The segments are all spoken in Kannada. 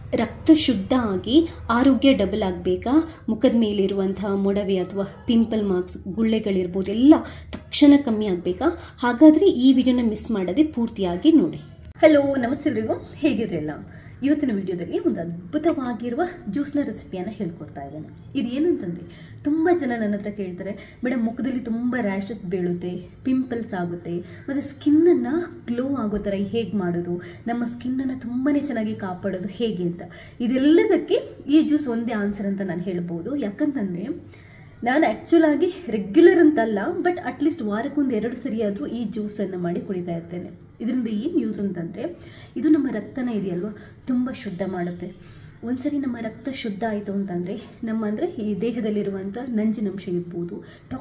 ರಕ್ತ ಶುದ್ಧ ಆಗಿ ಆರೋಗ್ಯ ಡಬಲ್ ಆಗಬೇಕಾ, ಮುಖದ ಮೇಲಿರುವಂತಹ ಮೊಡವೆ ಅಥವಾ ಪಿಂಪಲ್ ಮಾರ್ಕ್ಸ್ ಗುಳ್ಳೆಗಳಿರ್ಬೋದು ಎಲ್ಲ ತಕ್ಷಣ ಕಮ್ಮಿ ಆಗಬೇಕಾ? ಹಾಗಾದರೆ ಈ ವಿಡಿಯೋನ ಮಿಸ್ ಮಾಡದೆ ಪೂರ್ತಿಯಾಗಿ ನೋಡಿ. ಹಲೋ, ನಮಸ್ತೆ ಎಲ್ರಿಗೂ, ಹೇಗಿದ್ರಲ್ಲ? ಇವತ್ತಿನ ವಿಡಿಯೋದಲ್ಲಿ ಒಂದು ಅದ್ಭುತವಾಗಿರುವ ಜ್ಯೂಸ್ನ ರೆಸಿಪಿಯನ್ನು ಹೇಳ್ಕೊಡ್ತಾ ಇದ್ದೇನೆ. ಇದು ಏನಂತಂದರೆ, ತುಂಬ ಜನ ನನ್ನ ಹತ್ರ ಕೇಳ್ತಾರೆ, ಮೇಡಮ್ ಮುಖದಲ್ಲಿ ತುಂಬ ರ್ಯಾಷಸ್ ಬೀಳುತ್ತೆ, ಪಿಂಪಲ್ಸ್ ಆಗುತ್ತೆ, ಮತ್ತು ಸ್ಕಿನ್ನನ್ನು ಗ್ಲೋ ಆಗೋ ಥರ ಹೇಗೆ ಮಾಡೋದು, ನಮ್ಮ ಸ್ಕಿನ್ನನ್ನು ತುಂಬಾ ಚೆನ್ನಾಗಿ ಕಾಪಾಡೋದು ಹೇಗೆ ಅಂತ. ಇದೆಲ್ಲದಕ್ಕೆ ಈ ಜ್ಯೂಸ್ ಒಂದೇ ಆನ್ಸರ್ ಅಂತ ನಾನು ಹೇಳ್ಬೋದು. ಯಾಕಂತಂದರೆ ನಾನು ಆ್ಯಕ್ಚುಲಾಗಿ ರೆಗ್ಯುಲರ್ ಅಂತಲ್ಲ, ಬಟ್ ಅಟ್ಲೀಸ್ಟ್ ವಾರಕ್ಕೊಂದು 2 ಸರಿಯಾದರೂ ಈ ಜ್ಯೂಸನ್ನು ಮಾಡಿ ಕುಡಿತಾ ಇರ್ತೇನೆ. ಇದರಿಂದ ಏನು ಯೂಸ್ ಅಂತಂದರೆ, ಇದು ನಮ್ಮ ರಕ್ತನ ಇದೆಯಲ್ವ ತುಂಬ ಶುದ್ಧ ಮಾಡುತ್ತೆ. ಒಂದ್ಸರಿ ನಮ್ಮ ರಕ್ತ ಶುದ್ಧ ಆಯಿತು ಅಂತಂದರೆ ಈ ದೇಹದಲ್ಲಿರುವಂಥ ನಂಜಿನಂಶ ಇರ್ಬೋದು,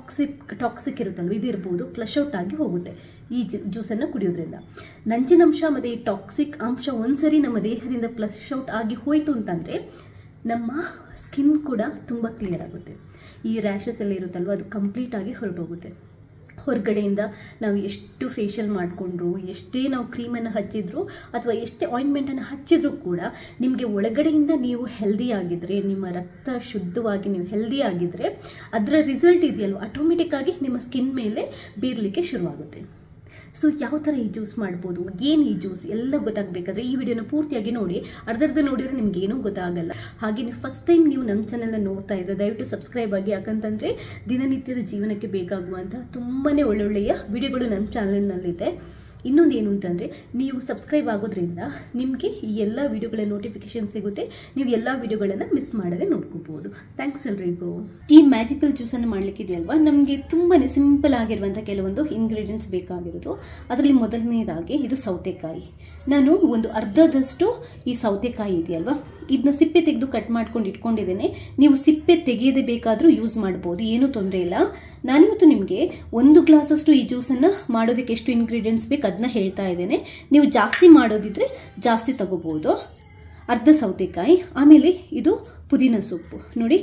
ಟಾಕ್ಸಿಕ್ ಇರುತ್ತಲ್ವ, ಇದಿರ್ಬೋದು, ಫ್ಲಶ್ ಔಟ್ ಆಗಿ ಹೋಗುತ್ತೆ ಈ ಜ್ಯೂಸನ್ನು ಕುಡಿಯೋದ್ರಿಂದ. ನಂಜಿನಂಶ ಮತ್ತು ಈ ಟಾಕ್ಸಿಕ್ ಅಂಶ ಒಂದ್ಸರಿ ನಮ್ಮ ದೇಹದಿಂದ ಫ್ಲಶ್ ಔಟ್ ಆಗಿ ಹೋಯಿತು ಅಂತಂದರೆ ನಮ್ಮ ಸ್ಕಿನ್ ಕೂಡ ತುಂಬ ಕ್ಲಿಯರ್ ಆಗುತ್ತೆ. ಈ ರ್ಯಾಷಸ್ ಎಲ್ಲ ಇರುತ್ತಲ್ವ, ಅದು ಕಂಪ್ಲೀಟಾಗಿ ಹೊರಟೋಗುತ್ತೆ. ಹೊರಗಡೆಯಿಂದ ನಾವು ಎಷ್ಟು ಫೇಶಿಯಲ್ ಮಾಡಿಕೊಂಡ್ರು, ಎಷ್ಟೇ ನಾವು ಕ್ರೀಮನ್ನು ಹಚ್ಚಿದ್ರು ಅಥವಾ ಎಷ್ಟೇ ಆಯಿಂಟ್ಮೆಂಟನ್ನು ಹಚ್ಚಿದ್ರೂ ಕೂಡ ನಿಮಗೆ ಒಳಗಡೆಯಿಂದ ನೀವು ಹೆಲ್ದಿ ಆಗಿದ್ದರೆ, ನಿಮ್ಮ ರಕ್ತ ಶುದ್ಧವಾಗಿ ನೀವು ಹೆಲ್ದಿ ಆಗಿದ್ದರೆ ಅದರ ರಿಸಲ್ಟ್ ಇದೆಯಲ್ವ ಆಟೋಮೆಟಿಕ್ಕಾಗಿ ನಿಮ್ಮ ಸ್ಕಿನ್ ಮೇಲೆ ಬೀರಲಿಕ್ಕೆ ಶುರುವಾಗುತ್ತೆ. ಸೊ ಯಾವ ಥರ ಈ ಜ್ಯೂಸ್ ಮಾಡ್ಬೋದು, ಏನು ಈ ಜ್ಯೂಸ್ ಎಲ್ಲ ಗೊತ್ತಾಗಬೇಕಾದ್ರೆ ಈ ವಿಡಿಯೋನ ಪೂರ್ತಿಯಾಗಿ ನೋಡಿ. ಅರ್ಧರ್ಧ ನೋಡಿದರೆ ನಿಮ್ಗೆ ಏನೂ ಗೊತ್ತಾಗಲ್ಲ. ಹಾಗೆ ನೀವು ಫಸ್ಟ್ ಟೈಮ್ ನೀವು ನಮ್ಮ ಚಾನಲ್ನ ನೋಡ್ತಾ ಇದ್ರೆ ದಯವಿಟ್ಟು ಸಬ್ಸ್ಕ್ರೈಬ್ ಆಗಿ. ಯಾಕಂತಂದರೆ ದಿನನಿತ್ಯದ ಜೀವನಕ್ಕೆ ಬೇಕಾಗುವಂಥ ತುಂಬಾ ಒಳ್ಳೊಳ್ಳೆಯ ವಿಡಿಯೋಗಳು ನಮ್ಮ ಚಾನಲ್ನಲ್ಲಿದೆ. ಇನ್ನೊಂದು ಏನು ಅಂತಂದರೆ, ನೀವು ಸಬ್ಸ್ಕ್ರೈಬ್ ಆಗೋದ್ರಿಂದ ನಿಮಗೆ ಈ ಎಲ್ಲ ವಿಡಿಯೋಗಳ ನೋಟಿಫಿಕೇಶನ್ ಸಿಗುತ್ತೆ. ನೀವು ಎಲ್ಲ ವಿಡಿಯೋಗಳನ್ನು ಮಿಸ್ ಮಾಡದೆ ನೋಡ್ಕೋಬಹುದು. ಥ್ಯಾಂಕ್ಸ್ ಎಲ್ರಿಗೂ. ಈ ಮ್ಯಾಜಿಕಲ್ ಜ್ಯೂಸನ್ನು ಮಾಡಲಿಕ್ಕಿದೆಯಲ್ವಾ, ನಮಗೆ ತುಂಬಾ ಸಿಂಪಲ್ ಆಗಿರುವಂಥ ಕೆಲವೊಂದು ಇಂಗ್ರೀಡಿಯೆಂಟ್ಸ್ ಬೇಕಾಗಿರೋದು. ಅದರಲ್ಲಿ ಮೊದಲನೇದಾಗಿ ಇದು ಸೌತೆಕಾಯಿ. ನಾನು ಒಂದು ಅರ್ಧದಷ್ಟು ಈ ಸೌತೆಕಾಯಿ ಇದೆಯಲ್ವಾ, ಇದನ್ನ ಸಿಪ್ಪೆ ತೆಗೆದು ಕಟ್ ಮಾಡ್ಕೊಂಡು ಇಟ್ಕೊಂಡಿದ್ದೇನೆ. ನೀವು ಸಿಪ್ಪೆ ತೆಗೆಯದೆ ಬೇಕಾದರೂ ಯೂಸ್ ಮಾಡ್ಬೋದು, ಏನೂ ತೊಂದರೆ ಇಲ್ಲ. ನಾನಿವತ್ತು ನಿಮಗೆ 1 ಗ್ಲಾಸಷ್ಟು ಈ ಜ್ಯೂಸನ್ನು ಮಾಡೋದಕ್ಕೆ ಎಷ್ಟು ಇಂಗ್ರೀಡಿಯೆಂಟ್ಸ್ ಬೇಕು ಅದನ್ನ ಹೇಳ್ತಾ ಇದ್ದೇನೆ. ನೀವು ಜಾಸ್ತಿ ಮಾಡೋದಿದ್ರೆ ಜಾಸ್ತಿ ತಗೋಬೋದು. ಅರ್ಧ ಸೌತೆಕಾಯಿ, ಆಮೇಲೆ ಇದು ಪುದೀನ ಸೊಪ್ಪು. ನೋಡಿ,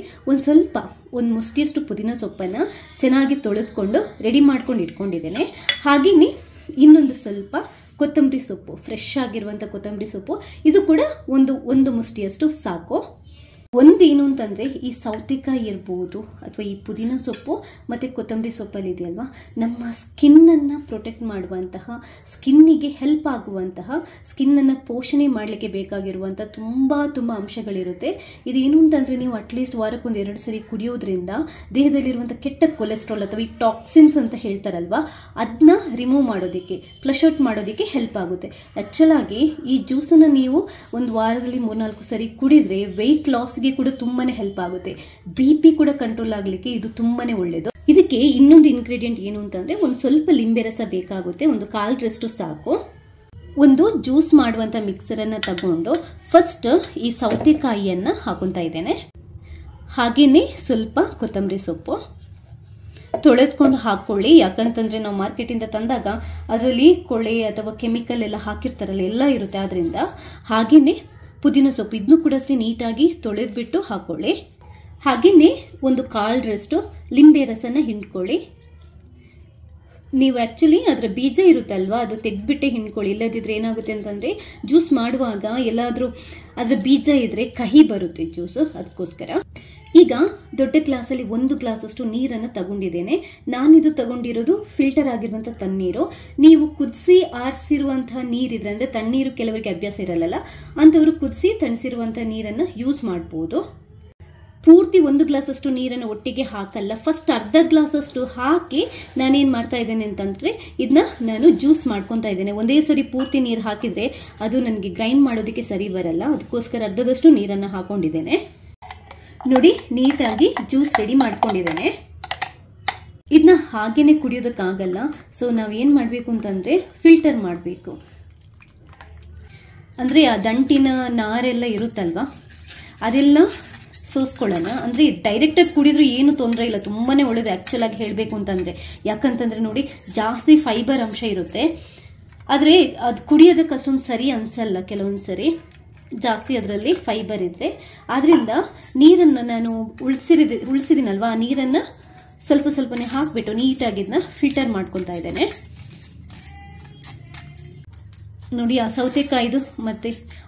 ಒಂದು ಮುಷ್ಟಿಯಷ್ಟು ಪುದೀನ ಸೊಪ್ಪನ್ನು ಚೆನ್ನಾಗಿ ತೊಳೆದುಕೊಂಡು ರೆಡಿ ಮಾಡ್ಕೊಂಡು ಇಟ್ಕೊಂಡಿದ್ದೇನೆ. ಹಾಗೆಯೇ ಇನ್ನೊಂದು ಸ್ವಲ್ಪ ಕೊತ್ತಂಬರಿ ಸೊಪ್ಪು, ಫ್ರೆಶ್ ಆಗಿರುವಂಥ ಕೊತ್ತಂಬರಿ ಸೊಪ್ಪು, ಇದು ಕೂಡ ಒಂದು ಮುಷ್ಟಿಯಷ್ಟು ಸಾಕು. ಒಂದೇನು ಅಂತಂದರೆ, ಈ ಸೌತೆಕಾಯಿ ಇರ್ಬೋದು ಅಥವಾ ಈ ಪುದೀನ ಸೊಪ್ಪು ಮತ್ತು ಕೊತ್ತಂಬರಿ ಸೊಪ್ಪಲ್ಲಿ ಇದೆಯಲ್ವಾ, ನಮ್ಮ ಸ್ಕಿನ್ನನ್ನು ಪ್ರೊಟೆಕ್ಟ್ ಮಾಡುವಂತಹ, ಸ್ಕಿನ್ನಿಗೆ ಹೆಲ್ಪ್ ಆಗುವಂತಹ, ಸ್ಕಿನ್ನನ್ನು ಪೋಷಣೆ ಮಾಡಲಿಕ್ಕೆ ಬೇಕಾಗಿರುವಂಥ ತುಂಬ ಅಂಶಗಳಿರುತ್ತೆ. ಇದೇನು ಅಂತಂದರೆ, ನೀವು ಅಟ್ಲೀಸ್ಟ್ ವಾರಕ್ಕೊಂದು 2 ಸರಿ ಕುಡಿಯೋದ್ರಿಂದ ದೇಹದಲ್ಲಿರುವಂಥ ಕೆಟ್ಟ ಕೊಲೆಸ್ಟ್ರಾಲ್ ಅಥವಾ ಈ ಟಾಕ್ಸಿನ್ಸ್ ಅಂತ ಹೇಳ್ತಾರಲ್ವ, ಅದನ್ನ ರಿಮೂವ್ ಮಾಡೋದಕ್ಕೆ, ಫ್ಲಶ್ ಔಟ್ ಮಾಡೋದಕ್ಕೆ ಹೆಲ್ಪ್ ಆಗುತ್ತೆ. ಆ್ಯಕ್ಚುಲಾಗಿ ಈ ಜ್ಯೂಸನ್ನು ನೀವು ಒಂದು ವಾರದಲ್ಲಿ 3-4 ಸರಿ ಕುಡಿದ್ರೆ ವೆಯ್ಟ್ ಲಾಸ್ಗೆ ಕೂಡ ತುಂಬಾನೇ ಹೆಲ್ಪ್ ಆಗುತ್ತೆ. BP ಕೂಡ ಕಂಟ್ರೋಲ್ ಆಗಲಿಕ್ಕೆ ಇದು ತುಂಬಾನೇ ಒಳ್ಳೆಯದು. ಇದಕ್ಕೆ ಇನ್ನೊಂದು ಇಂಗ್ರೀಡಿಯೆಂಟ್ ಏನು ಅಂತಂದ್ರೆ, ಒಂದು ಸ್ವಲ್ಪ ಲಿಂಬೆ ರಸ ಬೇಕಾಗುತ್ತೆ, ಒಂದು 1/4 ಸಾಕು. ಒಂದು ಜ್ಯೂಸ್ ಮಾಡುವಂತ ಮಿಕ್ಸರ್ ಅನ್ನ ತಗೊಂಡು ಫಸ್ಟ್ ಈ ಸೌತೆಕಾಯಿಯನ್ನ ಹಾಕೊಂತಾ ಇದ್ದೇನೆ. ಹಾಗೇನೆ ಸ್ವಲ್ಪ ಕೊತ್ತಂಬರಿ ಸೊಪ್ಪು ತೊಳೆದುಕೊಂಡು ಹಾಕೊಳ್ಳಿ. ಯಾಕಂತಂದ್ರೆ ನಾವು ಮಾರ್ಕೆಟಿಂದ ತಂದಾಗ ಅದರಲ್ಲಿ ಕೊಳೆ ಅಥವಾ ಕೆಮಿಕಲ್ ಎಲ್ಲ ಹಾಕಿರ್ತಾರಲ್ಲ, ಎಲ್ಲ ಇರುತ್ತೆ. ಆದ್ರಿಂದ ಹಾಗೇನೆ ಪುದೀನ ಸೊಪ್ಪು, ಇದನ್ನು ಕೂಡ ಅಷ್ಟೇ ನೀಟಾಗಿ ತೊಳೆದ್ಬಿಟ್ಟು ಹಾಕೊಳ್ಳಿ. ಹಾಗೆಯೇ ಒಂದು 1/4 ಲಿಂಬೆ ರಸನ ಹಿಂಡ್ಕೊಳ್ಳಿ. ನೀವು ಆ್ಯಕ್ಚುಲಿ ಅದರ ಬೀಜ ಇರುತ್ತಲ್ವಾ, ಅದು ತೆಗೆದ್ಬಿಟ್ಟೆ ಹಿಂಡ್ಕೊಳ್ಳಿ. ಇಲ್ಲದಿದ್ರೆ ಏನಾಗುತ್ತೆ ಅಂತಂದರೆ, ಜ್ಯೂಸ್ ಮಾಡುವಾಗ ಎಲ್ಲಾದರೂ ಅದರ ಬೀಜ ಇದ್ದರೆ ಕಹಿ ಬರುತ್ತೆ ಜ್ಯೂಸು, ಅದಕ್ಕೋಸ್ಕರ. ಈಗ ದೊಡ್ಡ ಗ್ಲಾಸಲ್ಲಿ 1 ಗ್ಲಾಸಷ್ಟು ನೀರನ್ನು ತಗೊಂಡಿದ್ದೇನೆ. ನಾನಿದು ತಗೊಂಡಿರೋದು ಫಿಲ್ಟರ್ ಆಗಿರುವಂಥ ತಣ್ಣೀರು. ನೀವು ಕುದಿಸಿ ಆರಿಸಿರುವಂತಹ ನೀರಿದ್ರೆ, ಅಂದರೆ ತಣ್ಣೀರು ಕೆಲವರಿಗೆ ಅಭ್ಯಾಸ ಇರಲ್ಲ, ಅಂಥವರು ಕುದಿಸಿ ತಣಿಸಿರುವಂಥ ನೀರನ್ನು ಯೂಸ್ ಮಾಡ್ಬೋದು. ಪೂರ್ತಿ 1 ಗ್ಲಾಸಷ್ಟು ನೀರನ್ನು ಒಟ್ಟಿಗೆ ಹಾಕಲ್ಲ, ಫಸ್ಟ್ ಅರ್ಧ ಗ್ಲಾಸಷ್ಟು ಹಾಕಿ ನಾನೇನು ಮಾಡ್ತಾ ಇದ್ದೇನೆ ಅಂತಂದರೆ, ಇದನ್ನ ನಾನು ಜ್ಯೂಸ್ ಮಾಡ್ಕೊತಾ ಇದ್ದೇನೆ. ಒಂದೇ ಸರಿ ಪೂರ್ತಿ ನೀರು ಹಾಕಿದರೆ ಅದು ನನಗೆ ಗ್ರೈಂಡ್ ಮಾಡೋದಕ್ಕೆ ಸರಿ ಬರಲ್ಲ, ಅದಕ್ಕೋಸ್ಕರ ಅರ್ಧದಷ್ಟು ನೀರನ್ನು ಹಾಕೊಂಡಿದ್ದೇನೆ. ನೋಡಿ, ನೀಟಾಗಿ ಜ್ಯೂಸ್ ರೆಡಿ ಮಾಡ್ಕೊಂಡಿದ್ದೇನೆ. ಇದನ್ನ ಹಾಗೇನೆ ಕುಡಿಯೋದಕ್ಕಾಗಲ್ಲ. ಸೊ ನಾವೇನು ಮಾಡಬೇಕು ಅಂತಂದರೆ, ಫಿಲ್ಟರ್ ಮಾಡಬೇಕು. ಅಂದರೆ ಆ ದಂಟಿನ ನಾರೆಲ್ಲ ಇರುತ್ತಲ್ವ, ಅದೆಲ್ಲ ಸೋಸ್ಕೊಳ್ಳೋಣ. ಅಂದರೆ ಡೈರೆಕ್ಟಾಗಿ ಕುಡಿದ್ರೂ ಏನು ತೊಂದರೆ ಇಲ್ಲ, ತುಂಬಾ ಒಳ್ಳೆಯದು ಆ್ಯಕ್ಚುಲಾಗಿ ಹೇಳಬೇಕು ಅಂತಂದರೆ. ಯಾಕಂತಂದರೆ ನೋಡಿ, ಜಾಸ್ತಿ ಫೈಬರ್ ಅಂಶ ಇರುತ್ತೆ. ಆದರೆ ಅದು ಕುಡಿಯೋದಕ್ಕೆ ಅಷ್ಟೊಂದು ಸರಿ ಅನಿಸಲ್ಲ ಕೆಲವೊಂದು ಸರಿ, ಜಾಸ್ತಿ ಅದರಲ್ಲಿ ಫೈಬರ್ ಇದ್ದರೆ. ಆದ್ದರಿಂದ ನೀರನ್ನು ನಾನು ಉಳಿಸಿದ್ದೀನಲ್ವ, ಆ ನೀರನ್ನು ಸ್ವಲ್ಪನೇ ಹಾಕಿಬಿಟ್ಟು ನೀಟಾಗಿ ಇದನ್ನ ಫಿಲ್ಟರ್ ಮಾಡ್ಕೊತಾ ಇದ್ದೇನೆ. ನೋಡಿ, ಆ ಸೌತೆಕಾಯಿದು ಮತ್ತು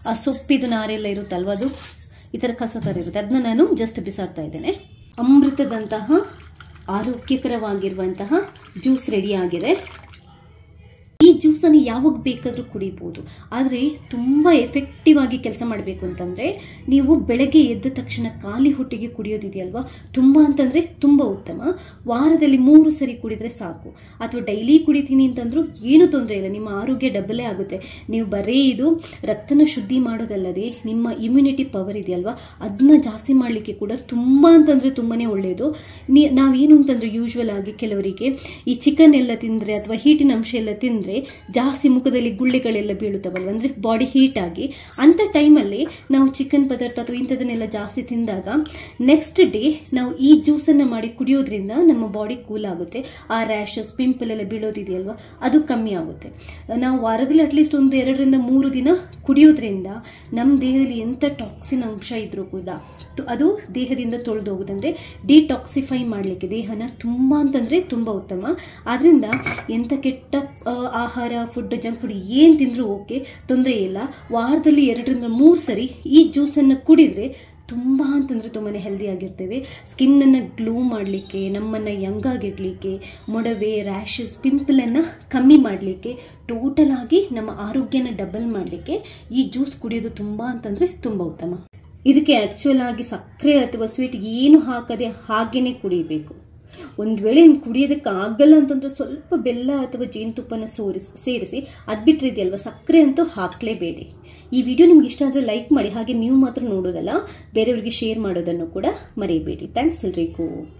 ಆ ಸೊಪ್ಪಿದು ನಾರೆಲ್ಲ ಇರುತ್ತಲ್ವ, ಅದು ಈ ಥರ ಕಸ ಥರ ಇರುತ್ತೆ, ಅದನ್ನ ನಾನು ಜಸ್ಟ್ ಬಿಸಾಡ್ತಾ ಇದ್ದೇನೆ. ಅಮೃತದಂತಹ ಆರೋಗ್ಯಕರವಾಗಿರುವಂತಹ ಜ್ಯೂಸ್ ರೆಡಿ ಆಗಿದೆ. ಈ ಜ್ಯೂಸನ್ನು ಯಾವಾಗ ಬೇಕಾದರೂ ಕುಡಿಬೋದು. ಆದರೆ ತುಂಬ ಎಫೆಕ್ಟಿವ್ ಆಗಿ ಕೆಲಸ ಮಾಡಬೇಕು ಅಂತಂದರೆ ನೀವು ಬೆಳಗ್ಗೆ ಎದ್ದ ತಕ್ಷಣ ಖಾಲಿ ಹೊಟ್ಟೆಗೆ ಕುಡಿಯೋದಿದೆಯಲ್ವಾ, ತುಂಬ ಅಂತಂದರೆ ತುಂಬ ಉತ್ತಮ. ವಾರದಲ್ಲಿ 3 ಸರಿ ಕುಡಿದರೆ ಸಾಕು. ಅಥವಾ ಡೈಲಿ ಕುಡಿತೀನಿ ಅಂತಂದ್ರೂ ಏನೂ ತೊಂದರೆ ಇಲ್ಲ, ನಿಮ್ಮ ಆರೋಗ್ಯ ಡಬಲೇ ಆಗುತ್ತೆ. ನೀವು ಬರೀ ಇದು ರಕ್ತನ ಶುದ್ಧಿ ಮಾಡೋದಲ್ಲದೆ ನಿಮ್ಮ ಇಮ್ಯುನಿಟಿ ಪವರ್ ಇದೆಯಲ್ವಾ, ಅದನ್ನ ಜಾಸ್ತಿ ಮಾಡಲಿಕ್ಕೆ ಕೂಡ ತುಂಬ ಅಂತಂದರೆ ತುಂಬಾ ಒಳ್ಳೆಯದು. ನಾವೇನು ಅಂತಂದರೆ ಯೂಶ್ವಲ್ ಆಗಿ ಕೆಲವರಿಗೆ ಈ ಚಿಕನ್ ಎಲ್ಲ ತಿಂದರೆ ಅಥವಾ ಹೀಟಿನ ಅಂಶ ಎಲ್ಲ ತಿಂದರೆ ಜಾಸ್ತಿ ಮುಖದಲ್ಲಿ ಗುಳ್ಳೆಗಳೆಲ್ಲ ಬೀಳುತ್ತವಲ್ವ, ಅಂದರೆ ಬಾಡಿ ಹೀಟ್ ಆಗಿ. ಅಂಥ ಟೈಮಲ್ಲಿ ನಾವು ಚಿಕನ್ ಪದಾರ್ಥ ಅಥವಾ ಇಂಥದನ್ನೆಲ್ಲ ಜಾಸ್ತಿ ತಿಂದಾಗ ನೆಕ್ಸ್ಟ್ ಡೇ ನಾವು ಈ ಜ್ಯೂಸನ್ನು ಮಾಡಿ ಕುಡಿಯೋದ್ರಿಂದ ನಮ್ಮ ಬಾಡಿ ಕೂಲ್ ಆಗುತ್ತೆ. ಆ ರ್ಯಾಷಸ್ ಪಿಂಪಲ್ ಎಲ್ಲ ಬೀಳೋದಿದೆಯಲ್ವ, ಅದು ಕಮ್ಮಿ ಆಗುತ್ತೆ. ನಾವು ವಾರದಲ್ಲಿ ಅಟ್ಲೀಸ್ಟ್ 2-3 ದಿನ ಕುಡಿಯೋದ್ರಿಂದ ನಮ್ಮ ದೇಹದಲ್ಲಿ ಎಂಥ ಟಾಕ್ಸಿನ್ ಅಂಶ ಇದ್ರೂ ಕೂಡ ಅದು ದೇಹದಿಂದ ತೊಳೆದು ಹೋಗುದಂದರೆ ಡಿಟಾಕ್ಸಿಫೈ ಮಾಡಲಿಕ್ಕೆ ದೇಹನ ತುಂಬ ಅಂತಂದರೆ ತುಂಬ ಉತ್ತಮ. ಆದ್ದರಿಂದ ಎಂಥ ಕೆಟ್ಟ ಆಹಾರ, ಫುಡ್, ಜಂಕ್ ಫುಡ್ ಏನು ತಿಂದರೂ ಓಕೆ, ತೊಂದರೆ ಇಲ್ಲ. ವಾರದಲ್ಲಿ 2-3 ಸರಿ ಈ ಜ್ಯೂಸನ್ನು ಕುಡಿದರೆ ತುಂಬ ಅಂತಂದರೆ ತುಂಬಾ ಹೆಲ್ದಿಯಾಗಿರ್ತೇವೆ. ಸ್ಕಿನ್ನನ್ನು ಗ್ಲೋ ಮಾಡಲಿಕ್ಕೆ, ನಮ್ಮನ್ನು ಯಂಗಾಗಿಡಲಿಕ್ಕೆ, ಮೊಡವೆ, ರ್ಯಾಷಸ್, ಪಿಂಪಲನ್ನು ಕಮ್ಮಿ ಮಾಡಲಿಕ್ಕೆ, ಟೋಟಲ್ ಆಗಿ ನಮ್ಮ ಆರೋಗ್ಯನ ಡಬಲ್ ಮಾಡಲಿಕ್ಕೆ ಈ ಜ್ಯೂಸ್ ಕುಡಿಯೋದು ತುಂಬ ಅಂತಂದರೆ ತುಂಬ ಉತ್ತಮ. ಇದಕ್ಕೆ ಆ್ಯಕ್ಚುಯಲ್ ಆಗಿ ಸಕ್ಕರೆ ಅಥವಾ ಸ್ವೀಟ್ ಏನು ಹಾಕದೆ ಹಾಗೇ ಕುಡಿಯಬೇಕು. ಒಂದು ವೇಳೆ ಕುಡಿಯೋದಕ್ಕೆ ಆಗಲ್ಲ ಅಂತಂದ್ರೆ ಸ್ವಲ್ಪ ಬೆಲ್ಲ ಅಥವಾ ಜೇನುತುಪ್ಪನ ಸೇರಿಸಿ ಅದು ಬಿಟ್ಟರೆ ಇದೆಯಲ್ವ, ಸಕ್ಕರೆ ಅಂತೂ ಹಾಕಲೇಬೇಡಿ. ಈ ವಿಡಿಯೋ ನಿಮ್ಗೆ ಇಷ್ಟ ಆದರೆ ಲೈಕ್ ಮಾಡಿ, ಹಾಗೆ ನೀವು ಮಾತ್ರ ನೋಡೋದಲ್ಲ ಬೇರೆಯವ್ರಿಗೆ ಶೇರ್ ಮಾಡೋದನ್ನು ಕೂಡ ಮರೆಯಬೇಡಿ. ಥ್ಯಾಂಕ್ಸ್ ಎಲ್ರಿಗೂ.